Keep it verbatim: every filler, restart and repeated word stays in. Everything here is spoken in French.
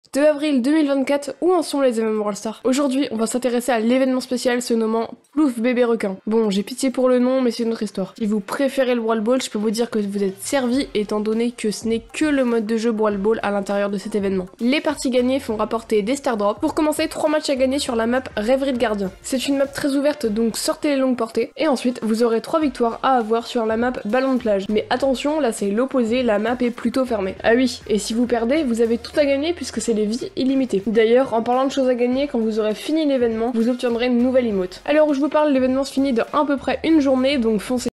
deux avril deux mille vingt-quatre, où en sont les événements Brawl Stars? Aujourd'hui, on va s'intéresser à l'événement spécial se nommant Plouf bébé requin. Bon, j'ai pitié pour le nom, mais c'est une autre histoire. Si vous préférez le Brawl Ball, je peux vous dire que vous êtes servi, étant donné que ce n'est que le mode de jeu Brawl Ball à l'intérieur de cet événement. Les parties gagnées font rapporter des Star Drops. Pour commencer, trois matchs à gagner sur la map Rêverie de Gardien. C'est une map très ouverte, donc sortez les longues portées. Et ensuite, vous aurez trois victoires à avoir sur la map Ballon de plage. Mais attention, là c'est l'opposé, la map est plutôt fermée. Ah oui, et si vous perdez, vous avez tout à gagner puisque c'est les vies illimitées. D'ailleurs, en parlant de choses à gagner, quand vous aurez fini l'événement, vous obtiendrez une nouvelle emote. À l'heure où je vous parle, l'événement se finit de à peu près une journée, donc foncez.